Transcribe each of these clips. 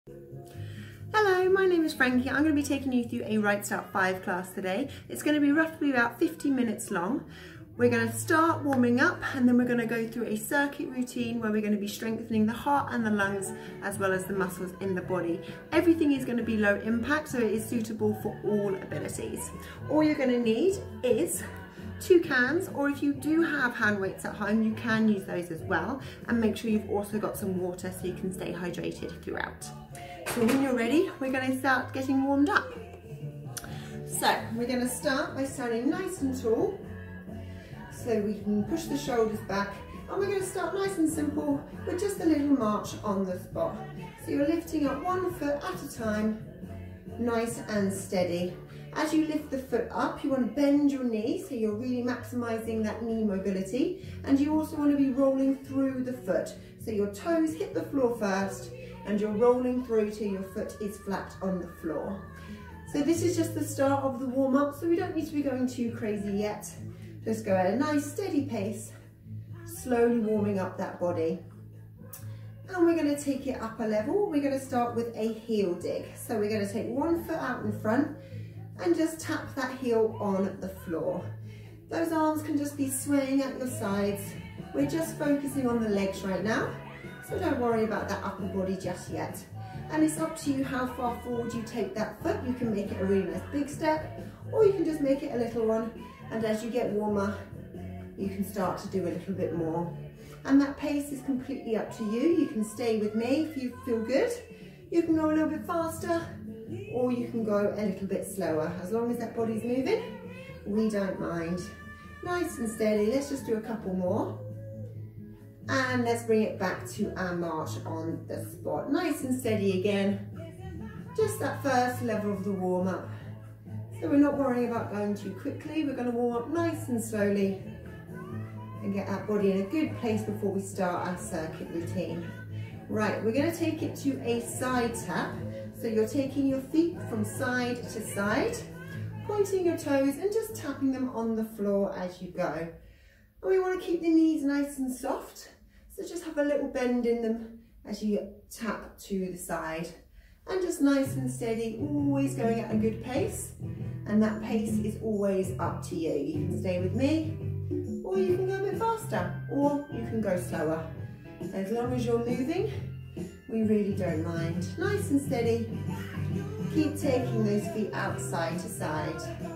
Hello, my name is Frankie. I'm going to be taking you through a Rightstart 5 class today. It's going to be roughly about 50 minutes long. We're going to start warming up and then we're going to go through a circuit routine where we're going to be strengthening the heart and the lungs as well as the muscles in the body. Everything is going to be low impact, so it is suitable for all abilities. All you're going to need is 2 cans, or if you do have hand weights at home, you can use those as well, and make sure you've also got some water so you can stay hydrated throughout. So when you're ready, we're going to start getting warmed up. So we're going to start by standing nice and tall so we can push the shoulders back, and we're going to start nice and simple with just a little march on the spot. So you're lifting up 1 foot at a time, nice and steady. As you lift the foot up, you want to bend your knee so you're really maximising that knee mobility, and you also want to be rolling through the foot so your toes hit the floor first and you're rolling through till your foot is flat on the floor. So this is just the start of the warm-up, so we don't need to be going too crazy yet. Just go at a nice steady pace, slowly warming up that body. And we're going to take it up a level. We're going to start with a heel dig. So we're going to take 1 foot out in front and just tap that heel on the floor. Those arms can just be swaying at your sides. We're just focusing on the legs right now, so don't worry about that upper body just yet. And it's up to you how far forward you take that foot. You can make it a really nice big step, or you can just make it a little one, and as you get warmer, you can start to do a little bit more. And that pace is completely up to you. You can stay with me if you feel good. You can go a little bit faster, or you can go a little bit slower. As long as that body's moving, we don't mind. Nice and steady. Let's just do a couple more. And let's bring it back to our march on the spot. Nice and steady again. Just that first level of the warm-up. So we're not worrying about going too quickly. We're going to warm up nice and slowly and get our body in a good place before we start our circuit routine. Right, we're going to take it to a side tap. So you're taking your feet from side to side, pointing your toes and just tapping them on the floor as you go. And we want to keep the knees nice and soft, so just have a little bend in them as you tap to the side. And just nice and steady, always going at a good pace. And that pace is always up to you. You can stay with me, or you can go a bit faster, or you can go slower. As long as you're moving, we really don't mind. Nice and steady. Keep taking those feet out side to side.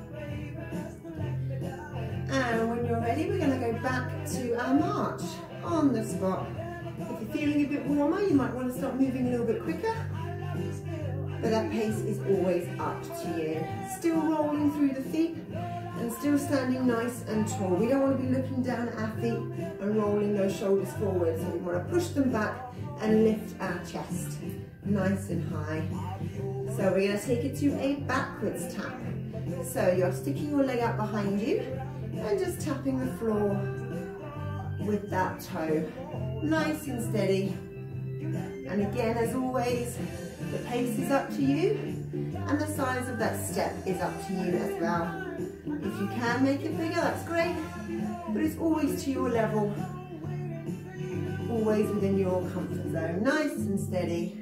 And when you're ready, we're going to go back to our march on the spot. If you're feeling a bit warmer, you might want to start moving a little bit quicker. But that pace is always up to you. Still rolling through the feet and still standing nice and tall. We don't want to be looking down at our feet and rolling those shoulders forward. So we want to push them back and lift our chest nice and high. So we're going to take it to a backwards tap. So you're sticking your leg out behind you and just tapping the floor with that toe. Nice and steady. And again, as always, the pace is up to you and the size of that step is up to you as well. If you can make it bigger, that's great, but it's always to your level, always within your comfort zone. Nice and steady.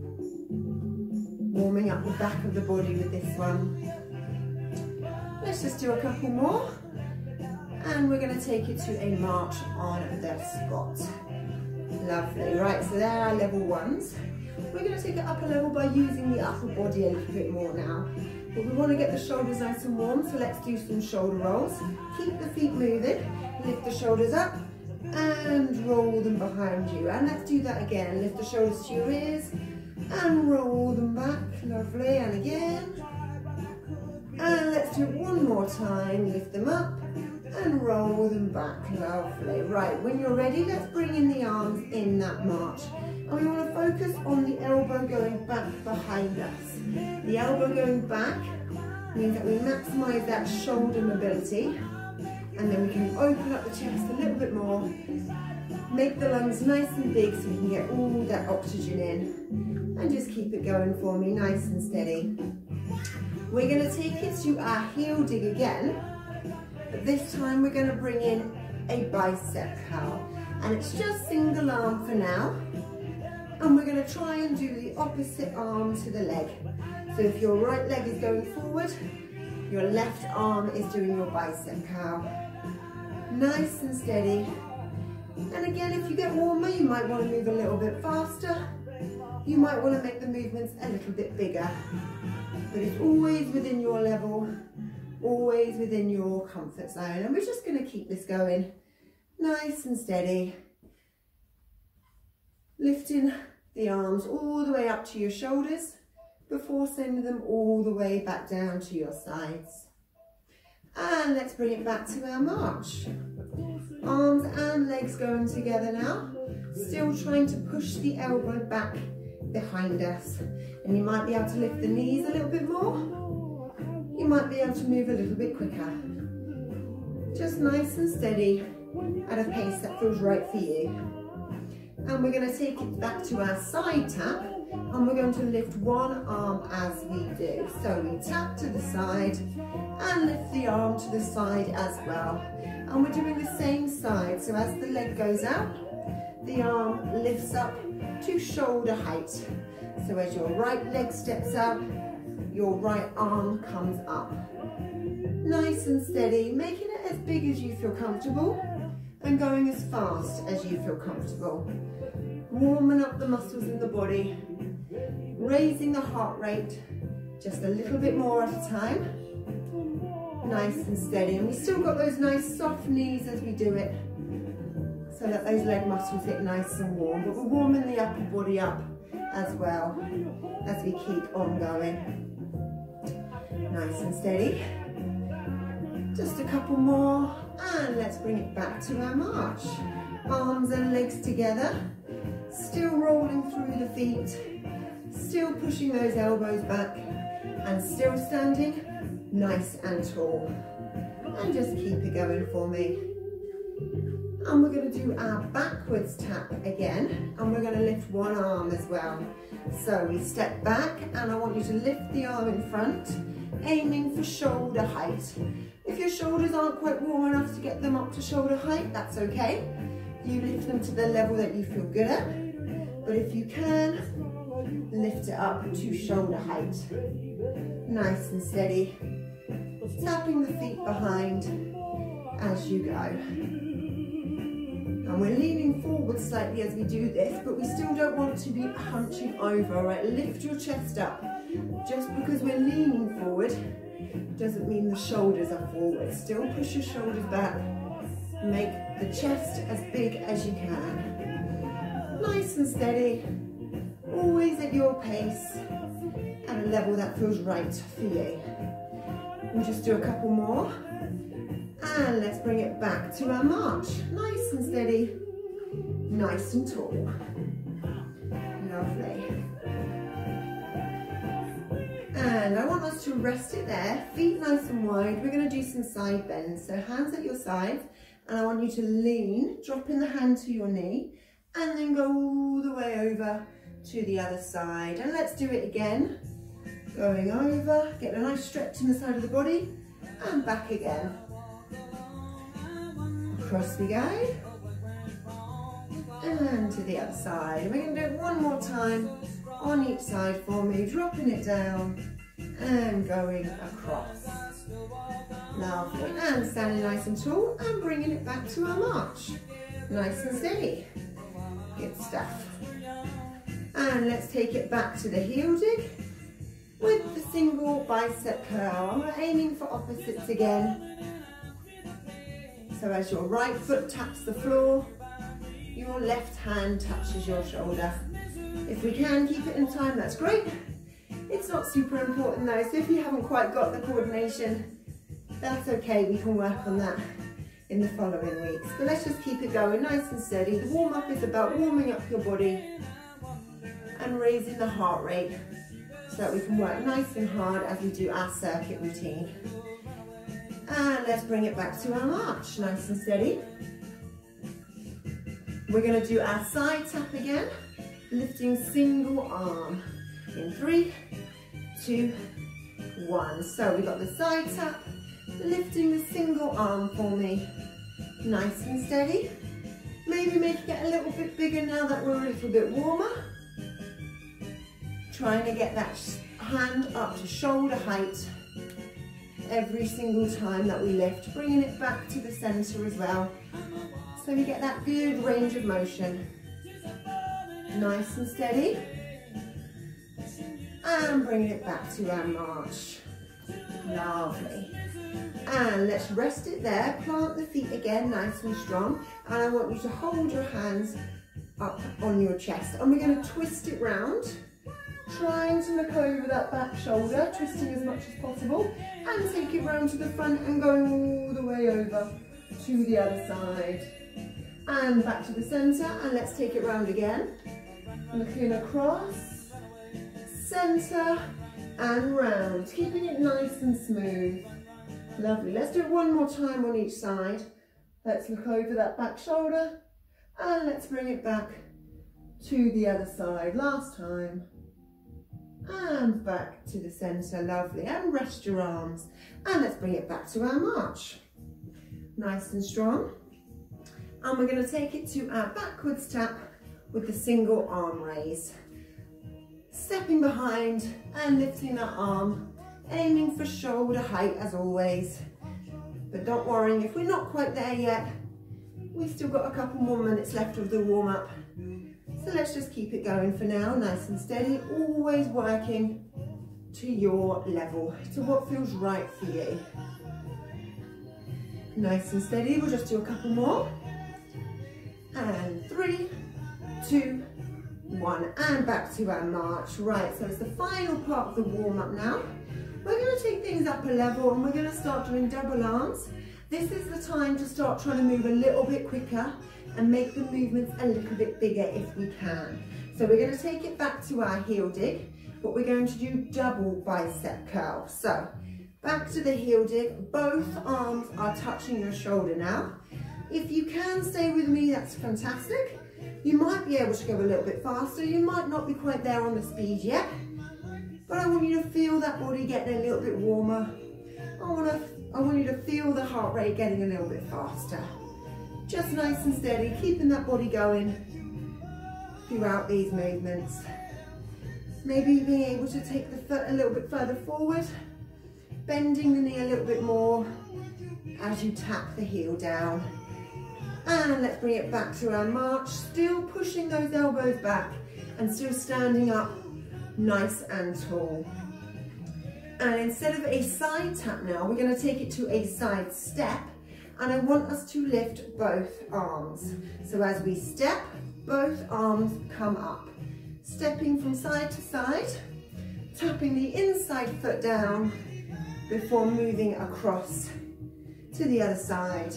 Warming up the back of the body with this one. Let's just do a couple more. And we're going to take it to a march on the spot. Lovely. Right, so there are level ones. We're going to take it up a level by using the upper body a little bit more now. But we want to get the shoulders nice and warm, so let's do some shoulder rolls. Keep the feet moving. Lift the shoulders up and roll them behind you. And let's do that again. Lift the shoulders to your ears and roll them back. Lovely. And again. And let's do it one more time. Lift them up and roll them back. Lovely. Right, when you're ready, let's bring in the arms in that march. And we want to focus on the elbow going back behind us. The elbow going back means that we maximise that shoulder mobility, and then we can open up the chest a little bit more, make the lungs nice and big so we can get all that oxygen in, and just keep it going for me, nice and steady. We're going to take it to our heel dig again, but this time we're going to bring in a bicep curl, and it's just single arm for now. And we're going to try and do the opposite arm to the leg. So if your right leg is going forward, your left arm is doing your bicep curl. Nice and steady. And again, if you get warmer, you might want to move a little bit faster. You might want to make the movements a little bit bigger. But it's always within your level, always within your comfort zone. And we're just going to keep this going. Nice and steady. Lifting the arms all the way up to your shoulders before sending them all the way back down to your sides. And let's bring it back to our march. Arms and legs going together now. Still trying to push the elbow back behind us. And you might be able to lift the knees a little bit more. You might be able to move a little bit quicker. Just nice and steady at a pace that feels right for you. And we're going to take it back to our side tap, and we're going to lift one arm as we do. So we tap to the side and lift the arm to the side as well. And we're doing the same side. So as the leg goes out, the arm lifts up to shoulder height. So as your right leg steps out, your right arm comes up. Nice and steady, making it as big as you feel comfortable and going as fast as you feel comfortable. Warming up the muscles in the body, raising the heart rate just a little bit more at a time. Nice and steady, and we still got those nice soft knees as we do it, so that those leg muscles get nice and warm, but we're warming the upper body up as well as we keep on going. Nice and steady. Just a couple more, and let's bring it back to our march. Arms and legs together, still rolling through the feet, still pushing those elbows back, and still standing nice and tall. And just keep it going for me. And we're going to do our backwards tap again, and we're going to lift one arm as well. So we step back, and I want you to lift the arm in front, aiming for shoulder height. If your shoulders aren't quite warm enough to get them up to shoulder height, that's okay. You lift them to the level that you feel good at. But if you can, lift it up to shoulder height. Nice and steady. Tapping the feet behind as you go. And we're leaning forward slightly as we do this, but we still don't want to be hunching over, right? Lift your chest up. Just because we're leaning forward doesn't mean the shoulders are forward. Still push your shoulders back. Make the chest as big as you can. Nice and steady. Always at your pace at a level that feels right for you. We'll just do a couple more. And let's bring it back to our march. Nice and steady, nice and tall. Lovely. And I want us to rest it there, feet nice and wide. We're going to do some side bends. So hands at your sides, and I want you to lean, dropping the hand to your knee, and then go all the way over to the other side. And let's do it again. Going over, get a nice stretch in the side of the body, and back again. Across we go, and to the other side. And we're going to do it one more time on each side for me, dropping it down and going across. Lovely. And standing nice and tall and bringing it back to our march. Nice and steady. Good stuff. And let's take it back to the heel dig with the single bicep curl. And we're aiming for opposites again. So as your right foot taps the floor, your left hand touches your shoulder. If we can keep it in time, that's great. It's not super important though, so if you haven't quite got the coordination, that's okay, we can work on that in the following weeks. But let's just keep it going nice and steady. The warm-up is about warming up your body and raising the heart rate so that we can work nice and hard as we do our circuit routine. And let's bring it back to our march, nice and steady. We're going to do our side tap again, lifting single arm in 3, 2, 1. So we've got the side tap, lifting the single arm for me, nice and steady. Maybe making it a little bit bigger now that we're a little bit warmer. Trying to get that hand up to shoulder height every single time that we lift, bringing it back to the center as well. So we get that good range of motion. Nice and steady. And bringing it back to our march. Lovely. And let's rest it there. Plant the feet again, nice and strong. And I want you to hold your hands up on your chest. And we're going to twist it round. Trying to look over that back shoulder, twisting as much as possible. And take it round to the front and going all the way over to the other side. And back to the center. And let's take it round again. Looking across. Center and round. Keeping it nice and smooth. Lovely. Let's do it one more time on each side. Let's look over that back shoulder and let's bring it back to the other side. Last time. And back to the center. Lovely. And rest your arms. And let's bring it back to our march. Nice and strong. And we're going to take it to our backwards tap with the single arm raise. Stepping behind and lifting that arm. Aiming for shoulder height as always, but don't worry if we're not quite there yet. We've still got a couple more minutes left of the warm-up, so let's just keep it going for now, nice and steady, always working to your level, to what feels right for you. Nice and steady, we'll just do a couple more. And 3, 2, 1, and back to our march. Right, so it's the final part of the warm-up now. We're going to take things up a level and we're going to start doing double arms. This is the time to start trying to move a little bit quicker and make the movements a little bit bigger if we can. So we're going to take it back to our heel dig, but we're going to do double bicep curl. So back to the heel dig, both arms are touching your shoulder now. If you can stay with me, that's fantastic. You might be able to go a little bit faster. You might not be quite there on the speed yet. But I want you to feel that body getting a little bit warmer. I want you to feel the heart rate getting a little bit faster. Just nice and steady, keeping that body going throughout these movements. Maybe being able to take the foot a little bit further forward, bending the knee a little bit more as you tap the heel down. And let's bring it back to our march, still pushing those elbows back and still standing up nice and tall. And instead of a side tap now, we're going to take it to a side step, and I want us to lift both arms. So as we step, both arms come up. Stepping from side to side, tapping the inside foot down before moving across to the other side.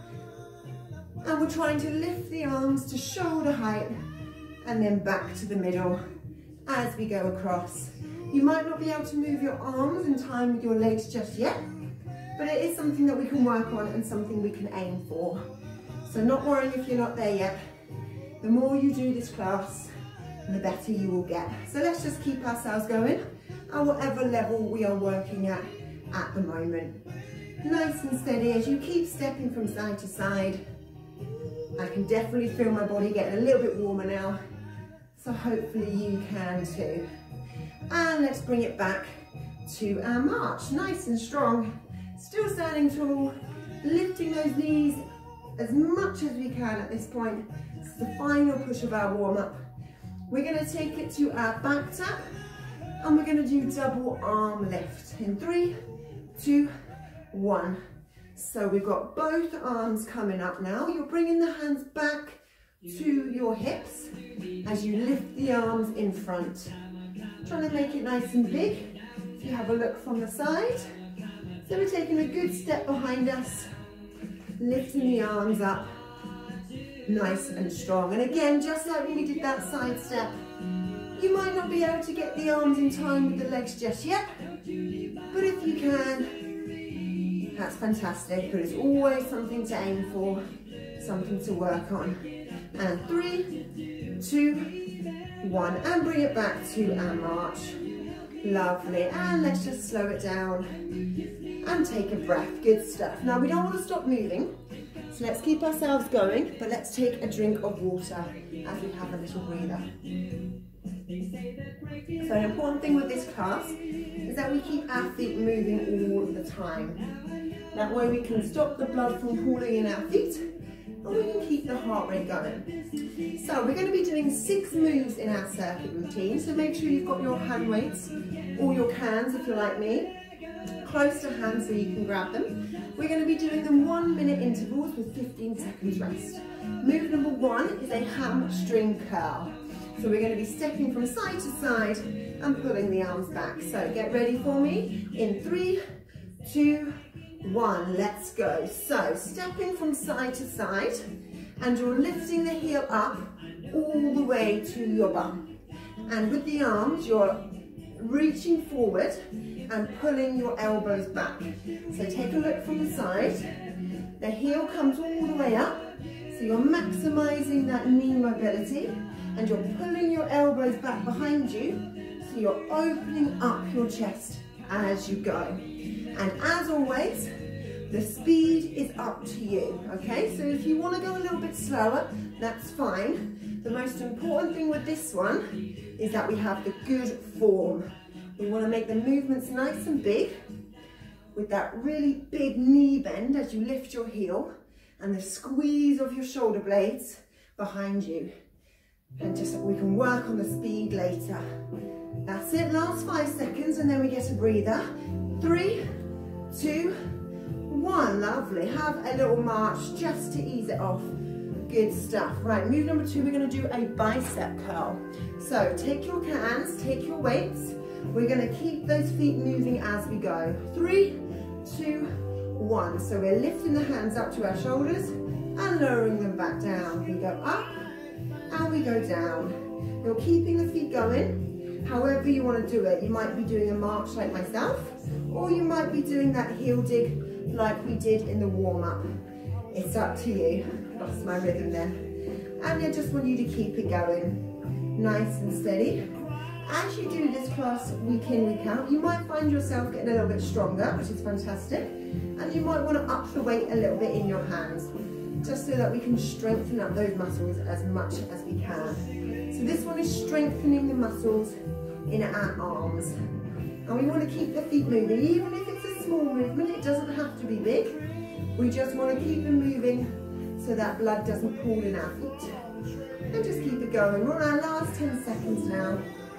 And we're trying to lift the arms to shoulder height and then back to the middle as we go across. You might not be able to move your arms in time with your legs just yet, but it is something that we can work on and something we can aim for. So not worrying if you're not there yet. The more you do this class, the better you will get. So let's just keep ourselves going at whatever level we are working at the moment. Nice and steady as you keep stepping from side to side. I can definitely feel my body getting a little bit warmer now. So hopefully you can too. And let's bring it back to our march. Nice and strong. Still standing tall. Lifting those knees as much as we can at this point. This is the final push of our warm-up. We're going to take it to our back tap. And we're going to do double arm lift. In 3, 2, 1. So we've got both arms coming up now. You're bringing the hands back to your hips as you lift the arms in front. Trying to make it nice and big. If you have a look from the side. So we're taking a good step behind us, lifting the arms up, nice and strong. And again, just like when we did that side step, you might not be able to get the arms in time with the legs just yet, but if you can, that's fantastic. But it's always something to aim for, something to work on. And 3, 2, 1, and bring it back to our march. Lovely. And let's just slow it down and take a breath. Good stuff. Now we don't want to stop moving, so let's keep ourselves going, but let's take a drink of water as we have a little breather. So an important thing with this class is that we keep our feet moving all the time. That way we can stop the blood from pooling in our feet and we can keep the heart rate going. So we're going to be doing 6 moves in our circuit routine, so make sure you've got your hand weights or your cans if you're like me, close to hand so you can grab them. We're going to be doing them 1-minute intervals with 15 seconds rest. Move number 1 is a hamstring curl. So we're going to be stepping from side to side and pulling the arms back. So get ready for me in 3, 2, 1, let's go. So stepping from side to side and you're lifting the heel up all the way to your bum. And with the arms you're reaching forward and pulling your elbows back. So take a look from the side. The heel comes all the way up. So you're maximizing that knee mobility and you're pulling your elbows back behind you. So you're opening up your chest as you go. And as always, the speed is up to you, okay? So if you want to go a little bit slower, that's fine. The most important thing with this one is that we have the good form. We want to make the movements nice and big with that really big knee bend as you lift your heel and the squeeze of your shoulder blades behind you. And just we can work on the speed later. That's it, last 5 seconds and then we get a breather. 3, 2, 1, lovely. Have a little march just to ease it off. Good stuff. Right, move number 2, we're going to do a bicep curl. So take your cans, take your weights. We're going to keep those feet moving as we go. 3, 2, 1. So we're lifting the hands up to our shoulders and lowering them back down. We go up and we go down. You're keeping the feet going however you want to do it. You might be doing a march like myself, or you might be doing that heel dig like we did in the warm-up. It's up to you. Lost my rhythm then. And I just want you to keep it going nice and steady. As you do this class week in, week out, you might find yourself getting a little bit stronger, which is fantastic. And you might want to up the weight a little bit in your hands, just so that we can strengthen up those muscles as much as we can. So this one is strengthening the muscles in our arms. And we want to keep the feet moving, even if it's a small movement, it doesn't have to be big. We just want to keep them moving so that blood doesn't pool in our feet. And just keep it going. We're on our last 10 seconds now.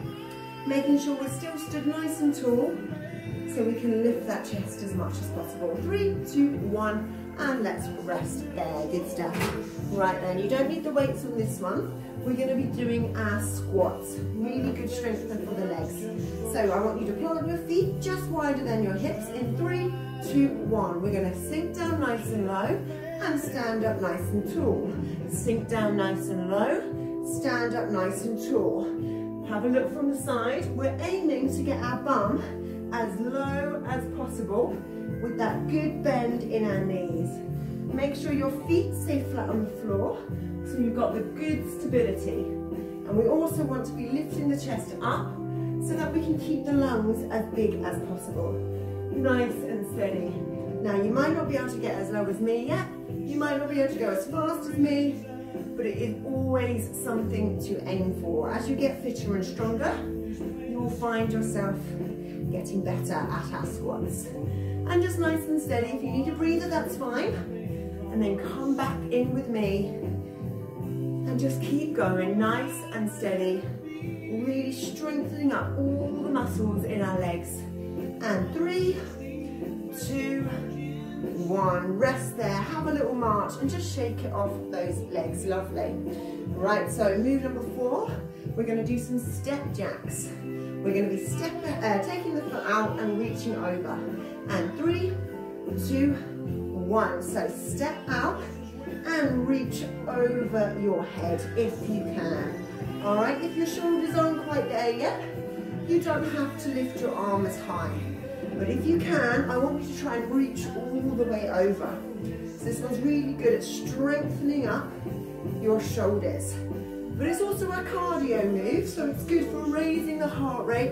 Making sure we're still stood nice and tall so we can lift that chest as much as possible. 3, 2, 1, and let's rest there. Good stuff. Right then, you don't need the weights on this one. We're going to be doing our squats. Really good strength for the legs. So I want you to plant your feet just wider than your hips in 3, 2, 1. We're going to sink down nice and low and stand up nice and tall. Sink down nice and low, stand up nice and tall. Have a look from the side. We're aiming to get our bum as low as possible with that good bend in our knees. Make sure your feet stay flat on the floor so you've got the good stability. And we also want to be lifting the chest up so that we can keep the lungs as big as possible. Nice and steady. Now you might not be able to get as low as me yet. You might not be able to go as fast as me, but it is always something to aim for. As you get fitter and stronger, you will find yourself getting better at our squats. And just nice and steady. If you need a breather, that's fine. And then come back in with me and just keep going nice and steady, really strengthening up all the muscles in our legs. And 3, 2, 1, rest there, have a little march and just shake it off those legs. Lovely. Right, so move number 4, we're going to do some step jacks. We're going to be taking the foot out and reaching over. And 3, 2, 1. So step out and reach over your head if you can. All right, if your shoulders aren't quite there yet, you don't have to lift your arm as high. But if you can, I want you to try and reach all the way over. So this one's really good at strengthening up your shoulders. But it's also a cardio move, so it's good for raising the heart rate,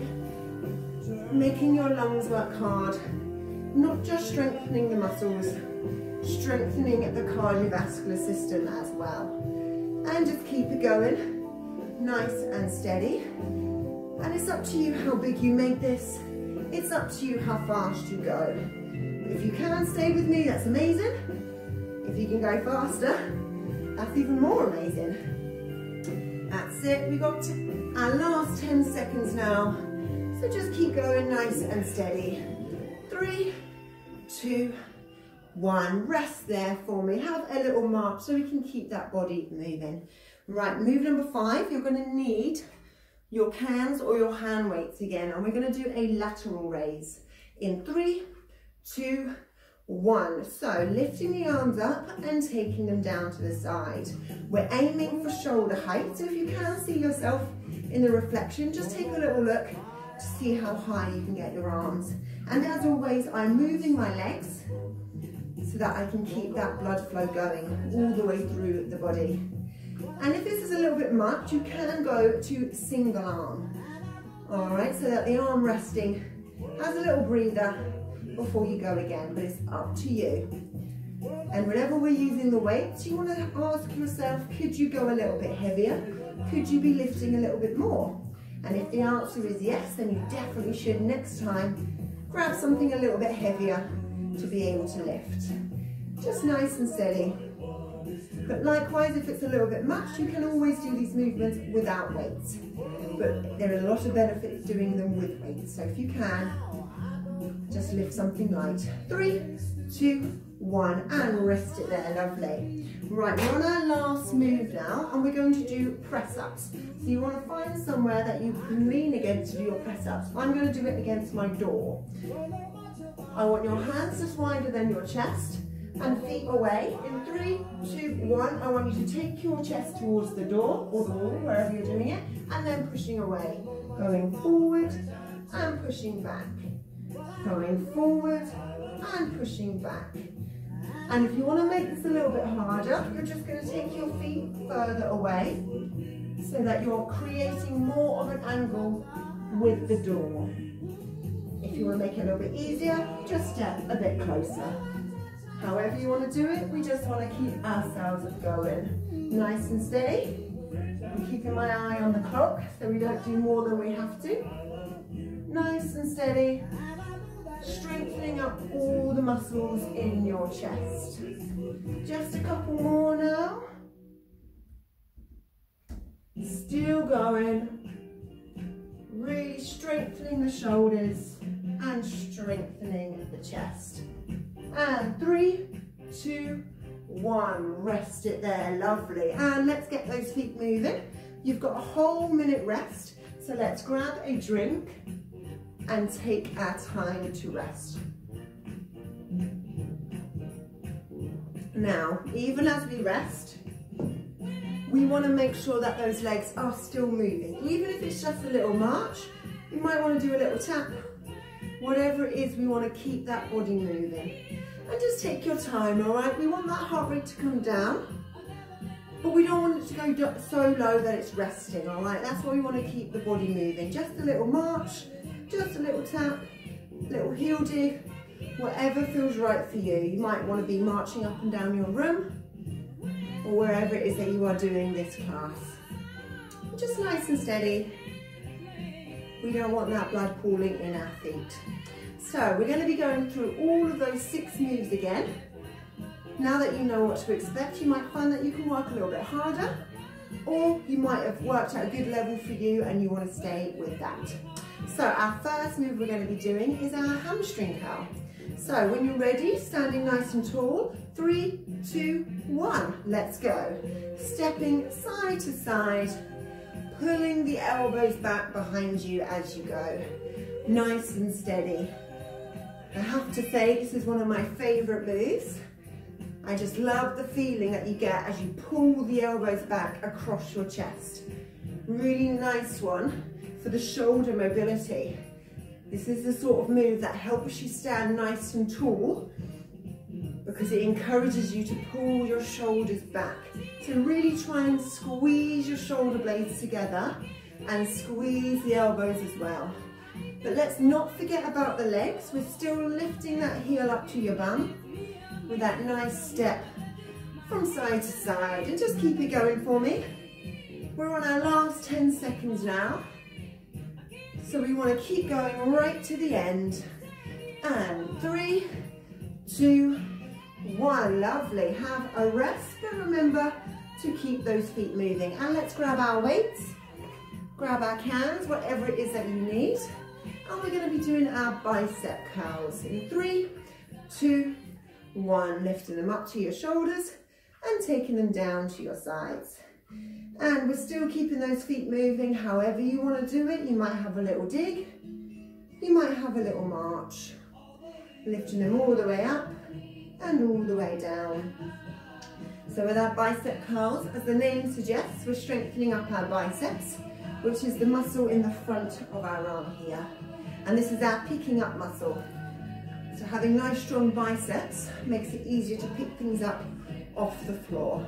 making your lungs work hard, not just strengthening the muscles, strengthening the cardiovascular system as well. And just keep it going, nice and steady. And it's up to you how big you make this. It's up to you how fast you go. If you can stay with me, that's amazing. If you can go faster, that's even more amazing. That's it, we got our last 10 seconds now. So just keep going nice and steady. 3, 2, 1. Rest there for me. Have a little march so we can keep that body moving. Right, move number 5. You're going to need your cans or your hand weights again, and we're going to do a lateral raise in 3, 2, 1. So lifting the arms up and taking them down to the side. We're aiming for shoulder height, so if you can see yourself in the reflection, just take a little look to see how high you can get your arms. And as always, I'm moving my legs so that I can keep that blood flow going all the way through the body. And if this is a little bit much, you can go to single arm. All right, so that the arm resting has a little breather before you go again, but it's up to you. And whenever we're using the weights, you want to ask yourself, could you go a little bit heavier? Could you be lifting a little bit more? And if the answer is yes, then you definitely should next time grab something a little bit heavier to be able to lift. Just nice and steady. But likewise, if it's a little bit much, you can always do these movements without weights. But there are a lot of benefits doing them with weights. So if you can, just lift something light. 3, 2, 1, and rest it there, lovely. Right, we're on our last move now, and we're going to do press-ups. So you want to find somewhere that you can lean against to do your press-ups. I'm going to do it against my door. I want your hands just wider than your chest, and feet away. In 3, 2, 1, I want you to take your chest towards the door or the wall, wherever you're doing it, and then pushing away. Going forward and pushing back. Going forward and pushing back. And if you want to make this a little bit harder, you're just going to take your feet further away so that you're creating more of an angle with the door. If you want to make it a little bit easier, just step a bit closer. However you want to do it, we just want to keep ourselves going. Nice and steady. I'm keeping my eye on the clock so we don't do more than we have to. Nice and steady. Strengthening up all the muscles in your chest. Just a couple more now. Still going. Really strengthening the shoulders and strengthening the chest. And 3, 2, 1. Rest it there, lovely. And let's get those feet moving. You've got a whole minute rest, so let's grab a drink and take our time to rest. Now, even as we rest, we want to make sure that those legs are still moving. Even if it's just a little march, you might want to do a little tap. Whatever it is, we want to keep that body moving. And just take your time, all right? We want that heart rate to come down, but we don't want it to go so low that it's resting, all right? That's why we want to keep the body moving. Just a little march, just a little tap, little heel dig, whatever feels right for you. You might want to be marching up and down your room or wherever it is that you are doing this class. Just nice and steady. We don't want that blood pooling in our feet. So we're going to be going through all of those 6 moves again. Now that you know what to expect, you might find that you can work a little bit harder, or you might have worked at a good level for you and you want to stay with that. So our first move we're going to be doing is our hamstring curl. So when you're ready, standing nice and tall, 3, 2, 1, let's go. Stepping side to side, pulling the elbows back behind you as you go. Nice and steady. I have to say, this is one of my favorite moves. I just love the feeling that you get as you pull the elbows back across your chest. Really nice one for the shoulder mobility. This is the sort of move that helps you stand nice and tall because it encourages you to pull your shoulders back. So really try and squeeze your shoulder blades together and squeeze the elbows as well. But let's not forget about the legs. We're still lifting that heel up to your bum with that nice step from side to side. And just keep it going for me. We're on our last 10 seconds now. So we want to keep going right to the end. And 3, 2, 1. Lovely. Have a rest, but remember to keep those feet moving. And let's grab our weights, grab our cans, whatever it is that you need. And we're going to be doing our bicep curls in 3, 2, 1. Lifting them up to your shoulders and taking them down to your sides. And we're still keeping those feet moving however you want to do it. You might have a little dig, you might have a little march. Lifting them all the way up and all the way down. So with our bicep curls, as the name suggests, we're strengthening up our biceps, which is the muscle in the front of our arm here. And this is our picking up muscle. So having nice strong biceps makes it easier to pick things up off the floor.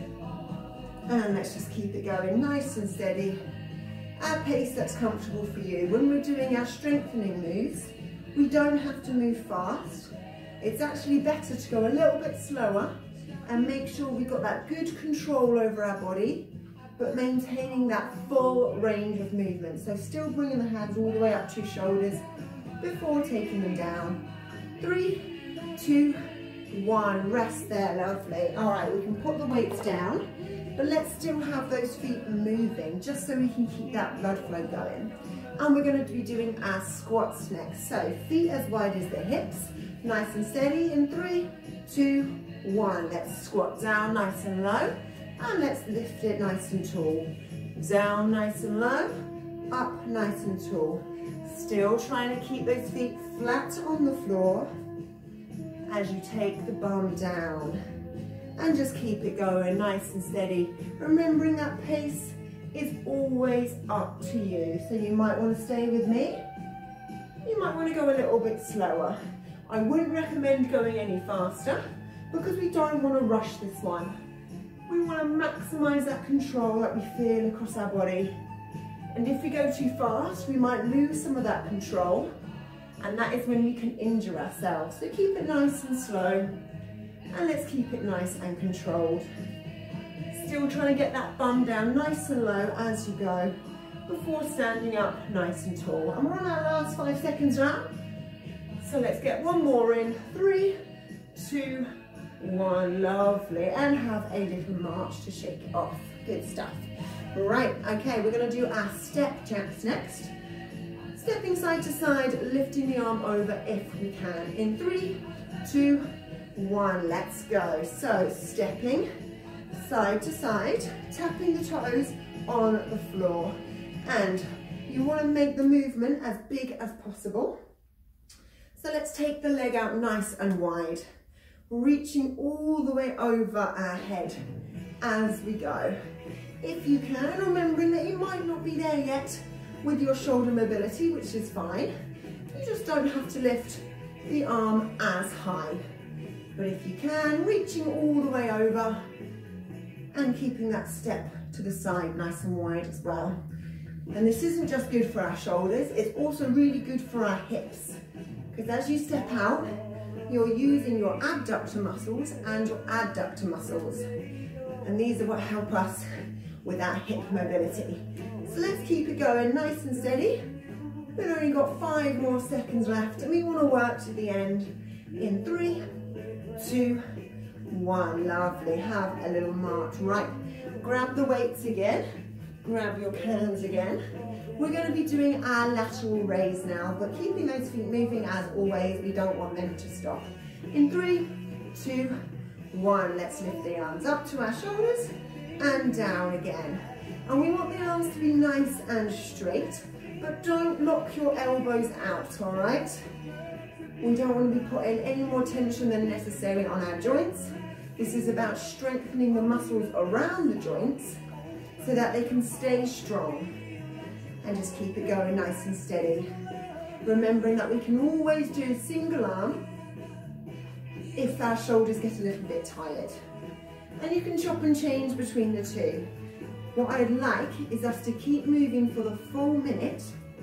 And let's just keep it going nice and steady, at a pace that's comfortable for you. When we're doing our strengthening moves, we don't have to move fast. It's actually better to go a little bit slower and make sure we've got that good control over our body, but maintaining that full range of movement. So still bringing the hands all the way up to your shoulders before taking them down. 3, 2, 1. Rest there, lovely. All right, we can put the weights down, but let's still have those feet moving just so we can keep that blood flow going. And we're going to be doing our squats next. So feet as wide as the hips, nice and steady in 3, 2, 1. Let's squat down nice and low, and let's lift it nice and tall. Down nice and low, up nice and tall. Still trying to keep those feet flat on the floor as you take the bum down. And just keep it going nice and steady. Remembering that pace is always up to you. So you might want to stay with me. You might want to go a little bit slower. I wouldn't recommend going any faster because we don't want to rush this one. We want to maximize that control that we feel across our body. And if we go too fast, we might lose some of that control. And that is when we can injure ourselves. So keep it nice and slow. And let's keep it nice and controlled. Still trying to get that bum down nice and low as you go before standing up nice and tall. And we're on our last 5 seconds now. So let's get one more in. 3, 2, 1. Lovely. And have a little march to shake it off. Good stuff. Right, okay, we're going to do our step jacks next. Stepping side to side, lifting the arm over if we can. In 3, 2, 1, let's go. So stepping side to side, tapping the toes on the floor. And you want to make the movement as big as possible. So let's take the leg out nice and wide, reaching all the way over our head as we go. If you can, remembering that you might not be there yet with your shoulder mobility, which is fine. You just don't have to lift the arm as high. But if you can, reaching all the way over and keeping that step to the side nice and wide as well. And this isn't just good for our shoulders, it's also really good for our hips. Because as you step out, you're using your abductor muscles and your adductor muscles. And these are what help us with our hip mobility. So let's keep it going nice and steady. We've only got 5 more seconds left and we want to work to the end in 3, 2, 1. Lovely. Have a little march. Right. Grab the weights again. Grab your cans again. We're going to be doing our lateral raise now, but keeping those feet moving as always. We don't want them to stop. In 3, 2, 1. Let's lift the arms up to our shoulders and down again. And we want the arms to be nice and straight, but don't lock your elbows out, all right? We don't want to be putting any more tension than necessary on our joints. This is about strengthening the muscles around the joints so that they can stay strong. And just keep it going nice and steady. Remembering that we can always do a single arm if our shoulders get a little bit tired. And you can chop and change between the two. What I'd like is us to keep moving for the full minute,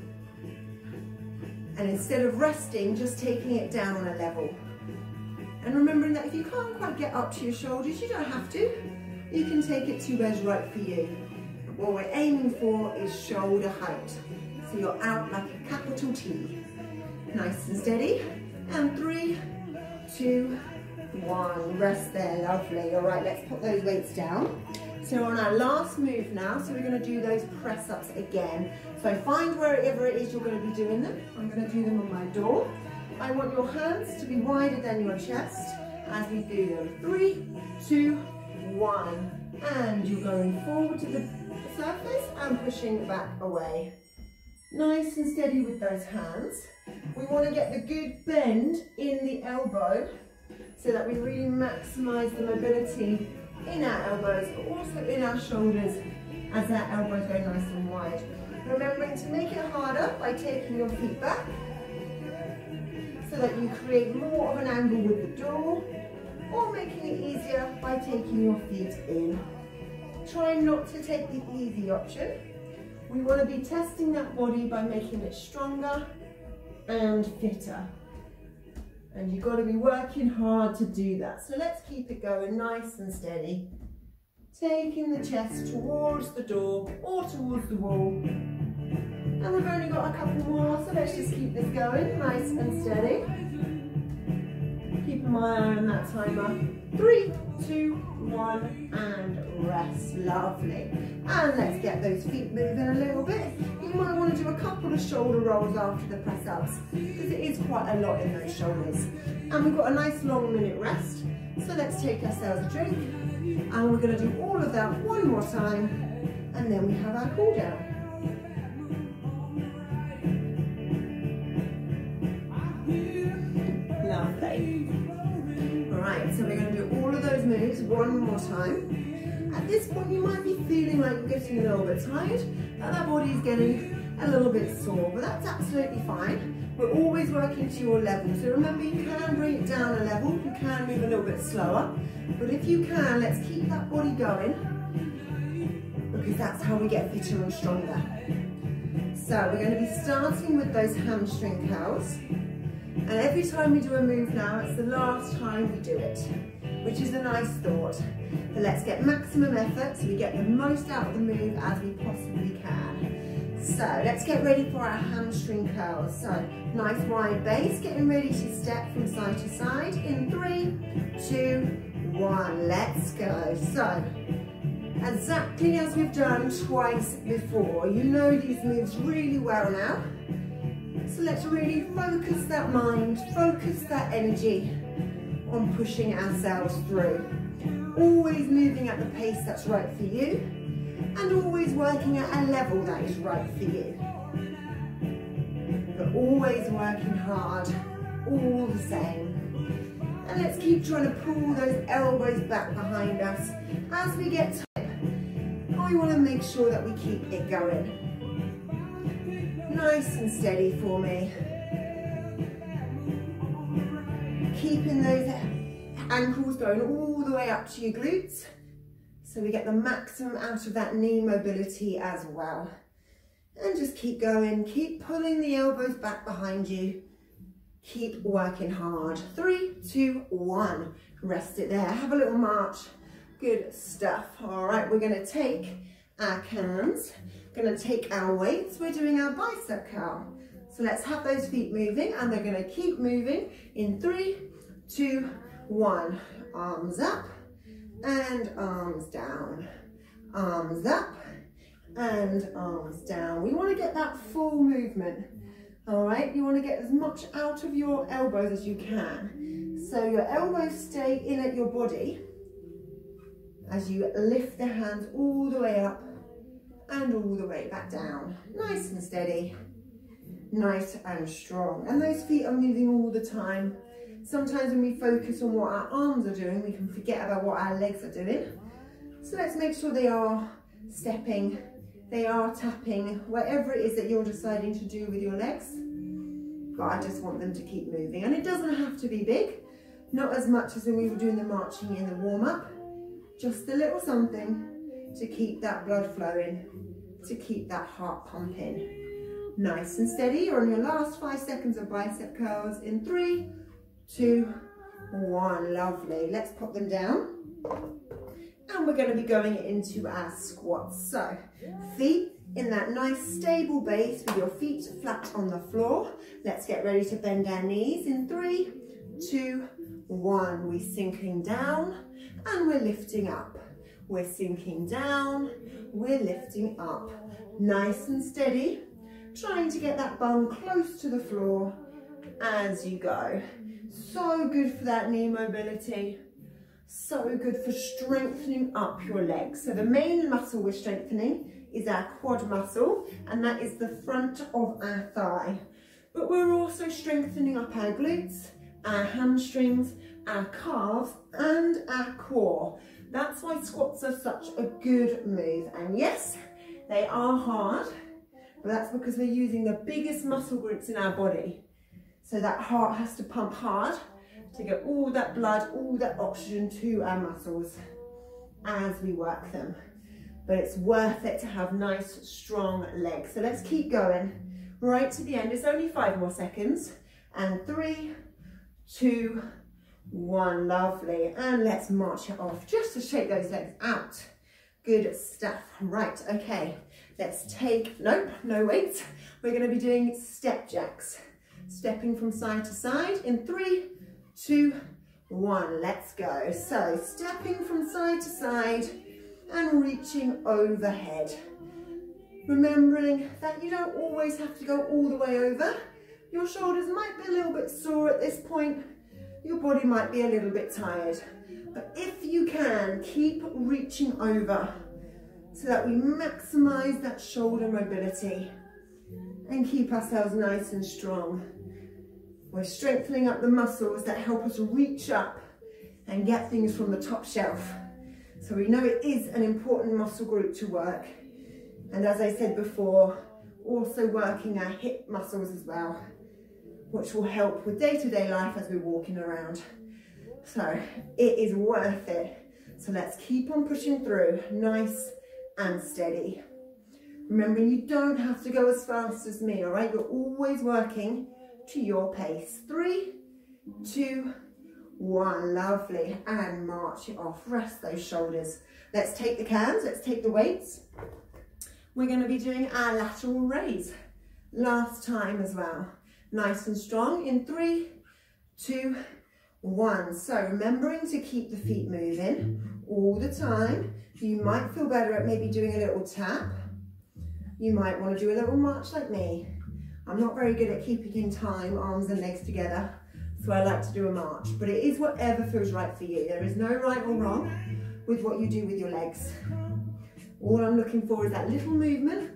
and instead of resting, just taking it down on a level. And remembering that if you can't quite get up to your shoulders, you don't have to. You can take it to where's right for you. What we're aiming for is shoulder height. So so you're out like a capital T. Nice and steady. And 3, 2, 1. Rest there, lovely. All right, let's put those weights down. So we're on our last move now, so we're going to do those press-ups again. So find wherever it is you're going to be doing them. I'm going to do them on my door. I want your hands to be wider than your chest as we do them. 3, 2, 1. And you're going forward to the surface and pushing back away. Nice and steady with those hands. We want to get the good bend in the elbow so that we really maximize the mobility in our elbows, but also in our shoulders as our elbows go nice and wide. Remembering to make it harder by taking your feet back so that you create more of an angle with the door, or making it easier by taking your feet in. Try not to take the easy option. We want to be testing that body by making it stronger and fitter. And you've got to be working hard to do that. So let's keep it going nice and steady. Taking the chest towards the door or towards the wall. And we've only got a couple more, so let's just keep this going nice and steady. Keeping my eye on that timer. 3, 2, 1, and rest. Lovely. And let's get those feet moving a little bit. You might want to do a couple of shoulder rolls after the press-ups because it is quite a lot in those shoulders. And we've got a nice long minute rest. So let's take ourselves a drink. And we're going to do all of that one more time. And then we have our cool down. Lovely. Alright, so we're going to do all of those moves one more time. At this point you might be feeling like you're getting a little bit tired, and that body's getting a little bit sore, but that's absolutely fine. We're always working to your level, so remember you can bring it down a level, you can move a little bit slower, but if you can, let's keep that body going, because that's how we get fitter and stronger. So we're going to be starting with those hamstring curls. And every time we do a move now, it's the last time we do it, which is a nice thought. But let's get maximum effort so we get the most out of the move as we possibly can. So let's get ready for our hamstring curls. So nice wide base, getting ready to step from side to side in 3, 2, 1. Let's go. So exactly as we've done twice before. You know these moves really well now. So let's really focus that mind, focus that energy on pushing ourselves through. Always moving at the pace that's right for you, and always working at a level that is right for you. But always working hard, all the same. And let's keep trying to pull those elbows back behind us as we get tired. We want to make sure that we keep it going. Nice and steady for me. Keeping those ankles going all the way up to your glutes, so we get the maximum out of that knee mobility as well. And just keep going, keep pulling the elbows back behind you. Keep working hard. 3, 2, 1. Rest it there. Have a little march. Good stuff. All right, we're going to take our cans. Going to take our weights. We're doing our bicep curl. So let's have those feet moving, and they're going to keep moving in 3, 2, 1. Arms up and arms down. Arms up and arms down. We want to get that full movement. All right, you want to get as much out of your elbows as you can. So your elbows stay in at your body as you lift the hands all the way up and all the way back down. Nice and steady, nice and strong. And those feet are moving all the time. Sometimes when we focus on what our arms are doing, we can forget about what our legs are doing. So let's make sure they are stepping, they are tapping, whatever it is that you're deciding to do with your legs. But I just want them to keep moving. And it doesn't have to be big, not as much as when we were doing the marching in the warm-up. Just a little something to keep that blood flowing, to keep that heart pumping. Nice and steady. You're on your last 5 seconds of bicep curls in 3, 2, 1. Lovely. Let's pop them down. And we're going to be going into our squats. So feet in that nice stable base with your feet flat on the floor. Let's get ready to bend our knees in 3, 2, 1. We're sinking down and we're lifting up. We're sinking down, we're lifting up. Nice and steady, trying to get that bum close to the floor as you go. So good for that knee mobility. So good for strengthening up your legs. So the main muscle we're strengthening is our quad muscle, and that is the front of our thigh. But we're also strengthening up our glutes, our hamstrings, our calves, and our core. That's why squats are such a good move. And yes, they are hard, but that's because we're using the biggest muscle groups in our body. So that heart has to pump hard to get all that blood, all that oxygen to our muscles as we work them. But it's worth it to have nice, strong legs. So let's keep going right to the end. It's only 5 more seconds. And 3, 2, 1, lovely. And let's march it off just to shake those legs out. Good stuff. Right, okay. Let's take, nope, no weights. We're going to be doing step jacks. Stepping from side to side in 3, 2, 1. Let's go. So stepping from side to side and reaching overhead. Remembering that you don't always have to go all the way over. Your shoulders might be a little bit sore at this point. Your body might be a little bit tired. But if you can, keep reaching over so that we maximize that shoulder mobility and keep ourselves nice and strong. We're strengthening up the muscles that help us reach up and get things from the top shelf. So we know it is an important muscle group to work. And as I said before, also working our hip muscles as well, which will help with day-to-day life as we're walking around. So it is worth it. So let's keep on pushing through, nice and steady. Remembering you don't have to go as fast as me, all right? You're always working to your pace. 3, 2, 1, lovely. And march it off, rest those shoulders. Let's take the cans, let's take the weights. We're going to be doing our lateral raise. Last time as well. Nice and strong in 3, 2, 1. So remembering to keep the feet moving all the time. You might feel better at maybe doing a little tap. You might want to do a little march like me. I'm not very good at keeping in time, arms and legs together, so I like to do a march. But it is whatever feels right for you. There is no right or wrong with what you do with your legs. All I'm looking for is that little movement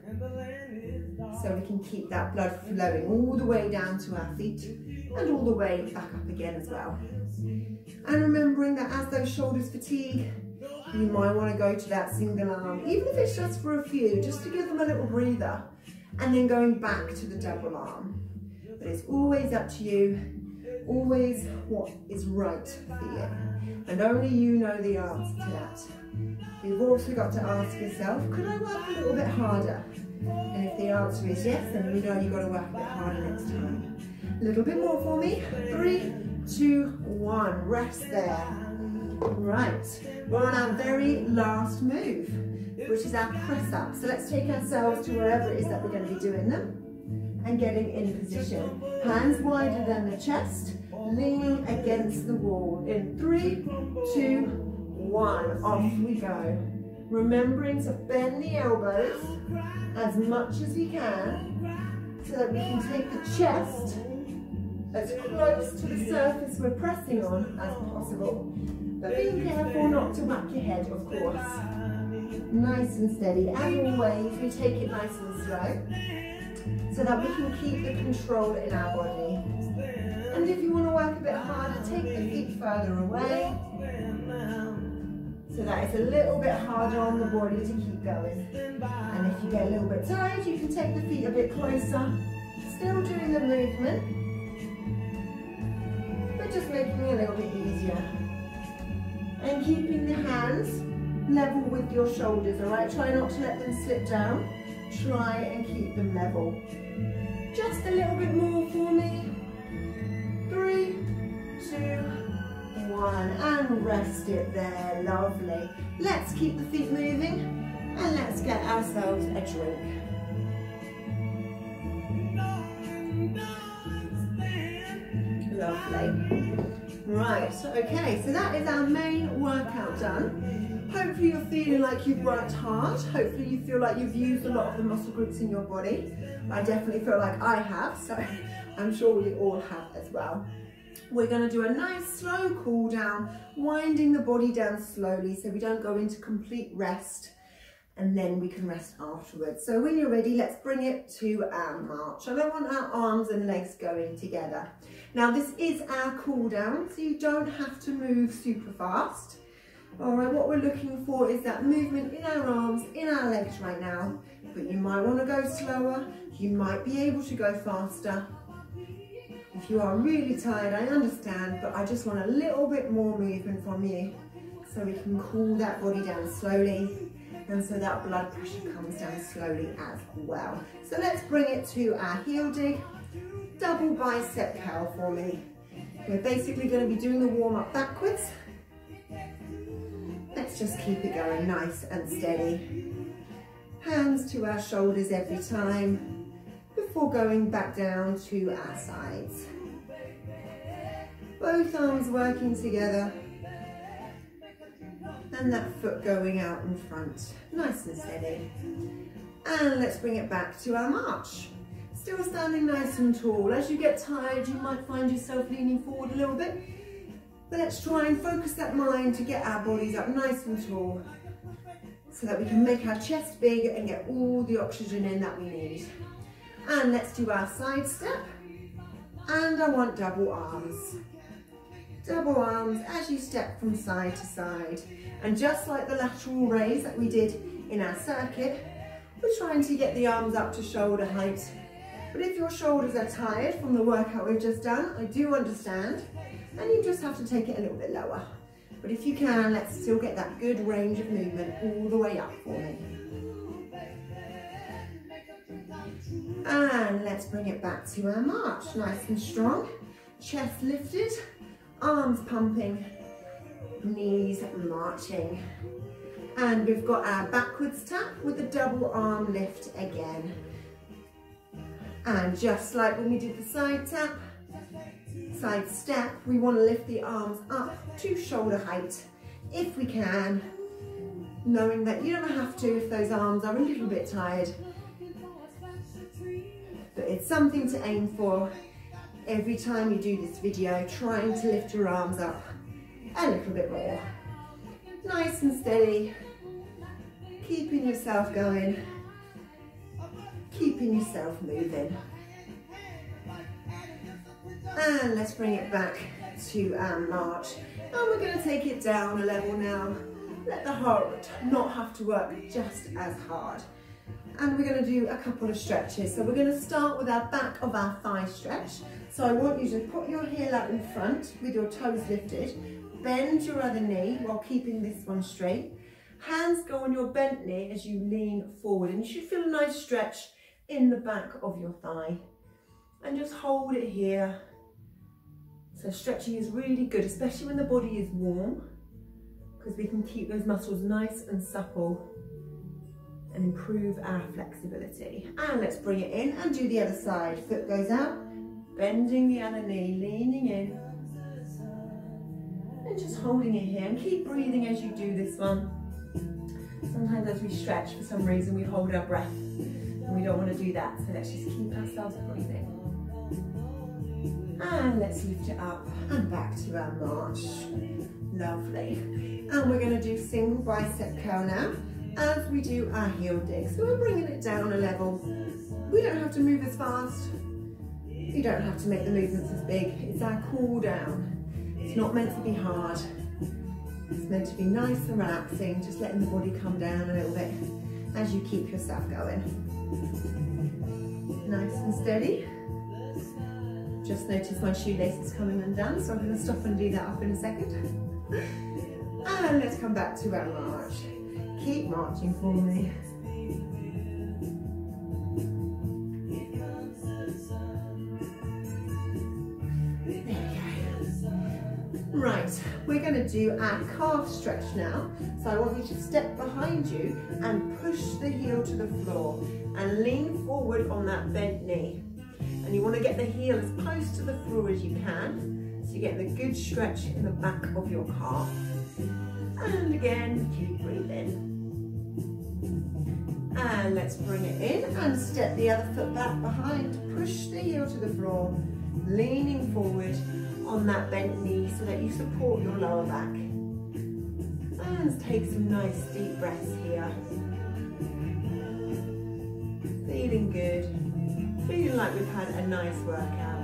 so we can keep that blood flowing all the way down to our feet and all the way back up again as well. And remembering that as those shoulders fatigue, you might want to go to that single arm, even if it's just for a few, just to give them a little breather, and then going back to the double arm. But it's always up to you, always what is right for you. And only you know the answer to that. You've also got to ask yourself, could I work a little bit harder? And if the answer is yes, then you know you've got to work a bit harder next time. A little bit more for me. 3, 2, 1. Rest there. Right. We're on our very last move, which is our press up. So let's take ourselves to wherever it is that we're going to be doing them and getting in position. Hands wider than the chest, leaning against the wall. In 3, 2, 1. Off we go. Remembering to bend the elbows as much as we can so that we can take the chest as close to the surface we're pressing on as possible. But being careful not to whack your head, of course. Nice and steady. As always, we take it nice and slow so that we can keep the control in our body. And if you want to work a bit harder, take the feet further away so that it's a little bit harder on the body to keep going. And if you get a little bit tired, you can take the feet a bit closer, still doing the movement, but just making it a little bit easier. And keeping the hands level with your shoulders, all right? Try not to let them slip down. Try and keep them level. Just a little bit more for me. 3, 2, 1, and rest it there. Lovely. Let's keep the feet moving And let's get ourselves a drink. Lovely. Right, okay, so that is our main workout done. Hopefully you're feeling like you've worked hard. Hopefully you feel like you've used a lot of the muscle groups in your body. I definitely feel like I have, so I'm sure we all have as well. We're going to do a nice slow cool down, winding the body down slowly so we don't go into complete rest, and then we can rest afterwards. So when you're ready, let's bring it to our march. I don't want our arms and legs going together. Now this is our cool down, so you don't have to move super fast. All right, what we're looking for is that movement in our arms, in our legs right now, but you might want to go slower, you might be able to go faster. If you are really tired, I understand, but I just want a little bit more movement from you so we can cool that body down slowly, and so that blood pressure comes down slowly as well. So let's bring it to our heel dig. Double bicep curl for me. We're basically going to be doing the warm up backwards. Let's just keep it going nice and steady. Hands to our shoulders every time before going back down to our sides. Both arms working together. And that foot going out in front, nice and steady. And let's bring it back to our march. Still standing nice and tall. As you get tired, you might find yourself leaning forward a little bit. But let's try and focus that mind to get our bodies up nice and tall so that we can make our chest big and get all the oxygen in that we need. And let's do our side step. And I want double arms. Double arms as you step from side to side. And just like the lateral raise that we did in our circuit, we're trying to get the arms up to shoulder height. But if your shoulders are tired from the workout we've just done, I do understand, and you just have to take it a little bit lower. But if you can, let's still get that good range of movement all the way up for me. And let's bring it back to our march, nice and strong. Chest lifted, arms pumping, knees marching. And we've got our backwards tap with a double arm lift again. And just like when we did the side tap, side step, we want to lift the arms up to shoulder height if we can, knowing that you don't have to if those arms are a little bit tired. But it's something to aim for every time you do this video, trying to lift your arms up a little bit more. Nice and steady, keeping yourself going, keeping yourself moving. And let's bring it back to our march. And we're going to take it down a level now. Let the heart not have to work just as hard. And we're going to do a couple of stretches. So we're going to start with our back of our thigh stretch. So I want you to put your heel out in front with your toes lifted. Bend your other knee while keeping this one straight. Hands go on your bent knee as you lean forward. And you should feel a nice stretch in the back of your thigh. And just hold it here. So stretching is really good, especially when the body is warm, because we can keep those muscles nice and supple and improve our flexibility. And let's bring it in and do the other side. Foot goes out, bending the other knee, leaning in, and just holding it here. And keep breathing as you do this one. Sometimes as we stretch, for some reason, we hold our breath, and we don't want to do that. So let's just keep ourselves breathing. And let's lift it up and back to our march. Lovely. And we're going to do single bicep curl now as we do our heel dig. So we're bringing it down a level. We don't have to move as fast. You don't have to make the movements as big. It's our cool down. It's not meant to be hard. It's meant to be nice and relaxing, just letting the body come down a little bit as you keep yourself going. Nice and steady. Just noticed my shoelace is coming undone, so I'm going to stop and do that up in a second. And let's come back to our march. Keep marching for me. There we go. Right, we're going to do our calf stretch now. So I want you to step behind you and push the heel to the floor and lean forward on that bent knee. And you want to get the heel as close to the floor as you can, so you get the good stretch in the back of your calf. And again, keep breathing. And let's bring it in and step the other foot back behind. Push the heel to the floor, leaning forward on that bent knee so that you support your lower back. And take some nice deep breaths here. Feeling good. Feeling like we've had a nice workout.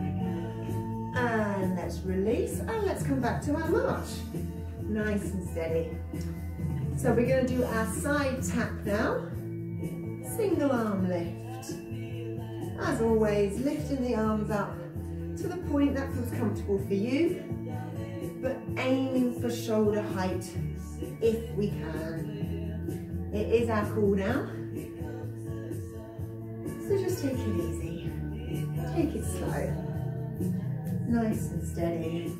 And let's release and let's come back to our march. Nice and steady. So we're going to do our side tap now. Single arm lift. As always, lifting the arms up to the point that feels comfortable for you, but aiming for shoulder height if we can. It is our cool down, so just take it easy, take it slow, nice and steady.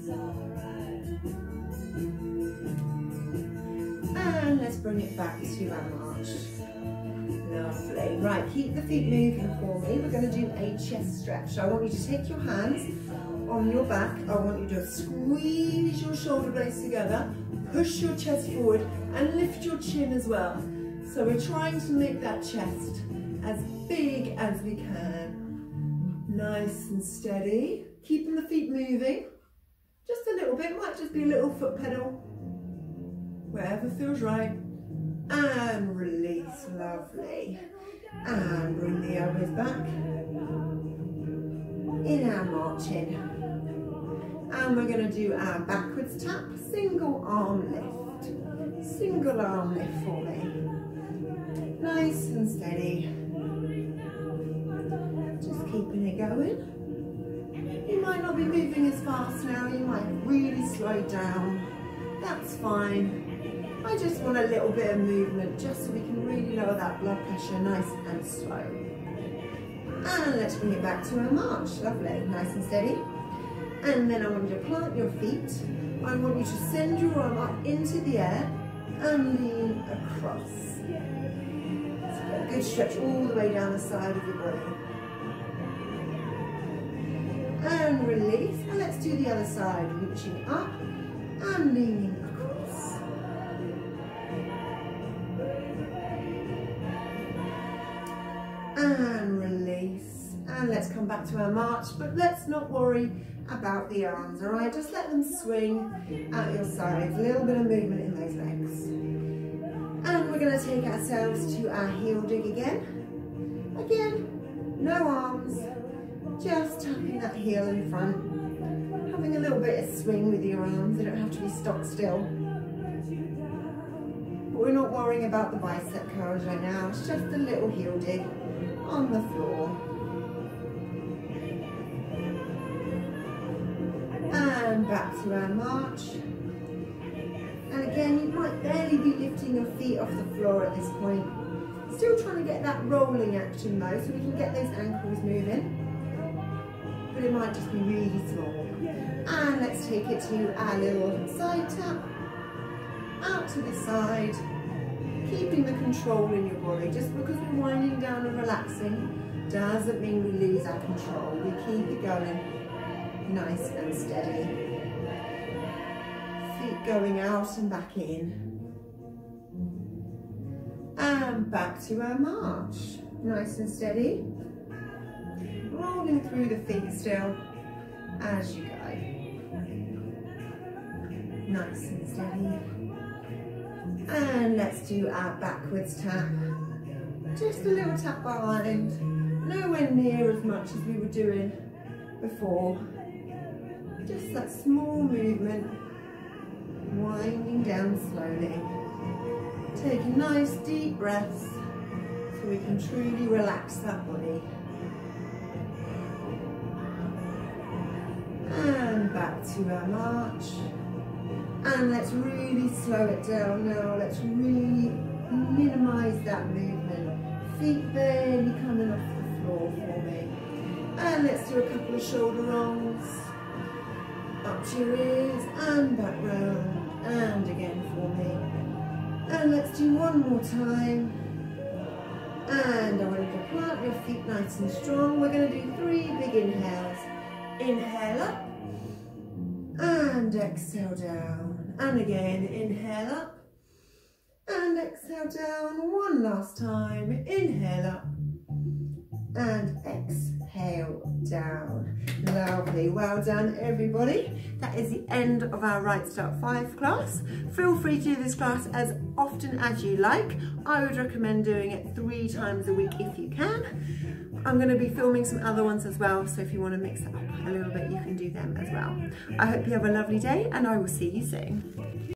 And let's bring it back to our march. Lovely. Right, keep the feet moving for me. We're going to do a chest stretch. I want you to take your hands on your back. I want you to squeeze your shoulder blades together, push your chest forward and lift your chin as well. So we're trying to make that chest as big as we can. Nice and steady. Keeping the feet moving. Just a little bit, might just be a little foot pedal. Wherever feels right. And release, lovely. And bring the elbows back. In our marching. And we're going to do our backwards tap, single arm lift. Single arm lift for me. Nice and steady. Just keeping it going. You might not be moving as fast now, you might really slow down. That's fine. I just want a little bit of movement just so we can really lower that blood pressure nice and slow. And let's bring it back to our march. Lovely, nice and steady. And then I want you to plant your feet. I want you to send your arm up into the air and lean across. So get a good stretch all the way down the side of your body. And release. And let's do the other side. Reaching up and leaning across. And release. And let's come back to our march, but let's not worry about the arms, all right? Just let them swing at your sides. A little bit of movement in those legs. And we're going to take ourselves to our heel dig again. Again, no arms, just tapping that heel in front. Having a little bit of swing with your arms. They don't have to be stock still. But we're not worrying about the bicep curls right now. It's just a little heel dig on the floor. And back to our march. And again, you might barely be lifting your feet off the floor at this point. Still trying to get that rolling action though, so we can get those ankles moving. But it might just be really small. And let's take it to our little side tap. Out to the side. Keeping the control in your body. Just because we're winding down and relaxing doesn't mean we lose our control. We keep it going nice and steady. Feet going out and back in. And back to our march. Nice and steady. Rolling through the feet still as you go. Nice and steady. And let's do our backwards tap. Just a little tap behind. Nowhere near as much as we were doing before. Just that small movement. Winding down slowly. Taking nice deep breaths so we can truly relax that body. And back to our march. And let's really slow it down now. Let's really minimize that movement. Feet barely coming off the floor for me. And let's do a couple of shoulder rolls. Up to your ears and back round, and again for me. And let's do one more time. And I want you to plant your feet nice and strong. We're going to do 3 big inhales. Inhale up and exhale down. And again, inhale up and exhale down. One last time. Inhale up and exhale down. Lovely, well done everybody. That is the end of our Rightstart 5 class. Feel free to do this class as often as you like. I would recommend doing it 3 times a week if you can. I'm going to be filming some other ones as well, so if you want to mix it up a little bit, you can do them as well. I hope you have a lovely day and I will see you soon.